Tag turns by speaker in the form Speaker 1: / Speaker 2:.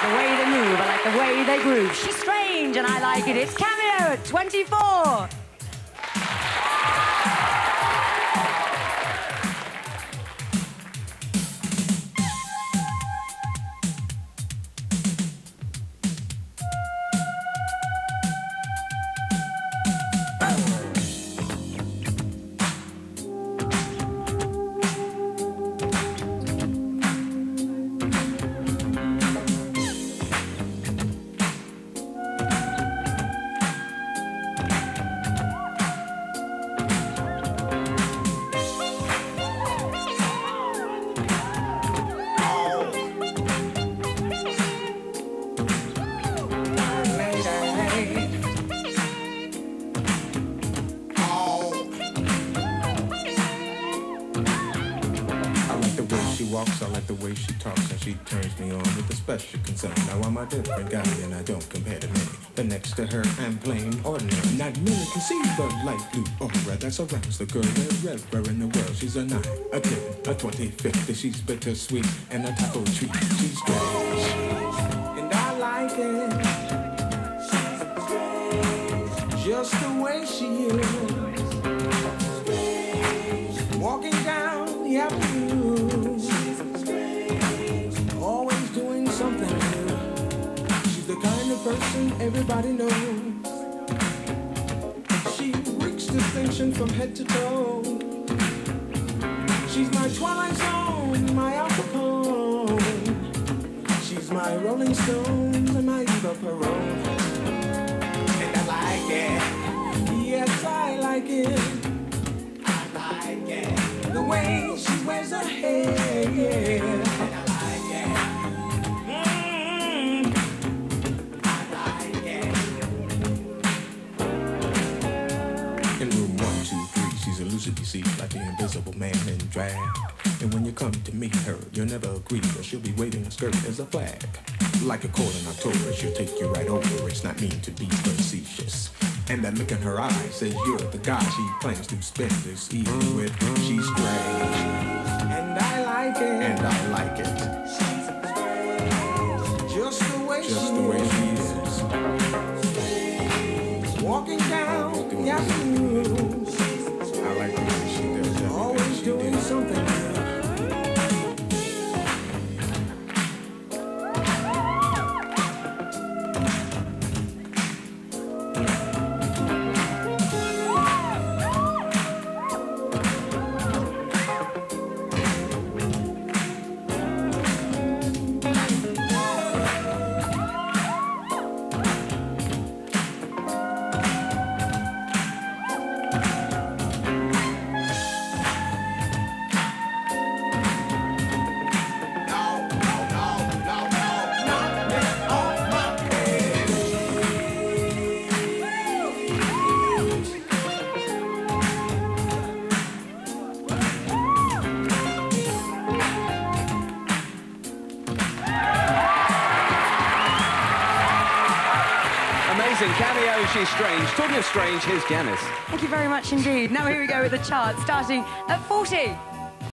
Speaker 1: the way they move, I like the way they groove. She's strange and I like it. It's Cameo at 24.
Speaker 2: I like the way she talks and she turns me on with a special concern. Now I'm a different guy and I don't compare to many, but next to her I'm plain ordinary. Not many can see the light blue aura that surrounds the girl wherever in the world. She's a 9, a 10, a 20, 50. She's bittersweet and a taco treat. She's strange and I like it. She's just the way she is. Walking down the avenue. Person everybody knows. She reeks distinction from head to toe. She's my Twilight Zone, my Al Capone. She's my Rolling Stones and my Eva Peron. And I like it. Yes, I like it. I like it. The way she wears her hair. And I like it. You see, like the invisible man in drag. And when you come to meet her, you'll never agree, but she'll be waving a skirt as a flag. Like a cold in October, she'll take you right over. It's not mean to be facetious. And that look in her eyes says you're the guy she plans to spend this evening with. She's strange, and I like it. And I like it. Just the way she is. Walking down the avenue. I like the way she does that. Always doing something.
Speaker 3: Cameo, she's strange. Talking of strange, here's Janice.
Speaker 1: Thank you very much indeed. Now here we go with the chart, starting at 40.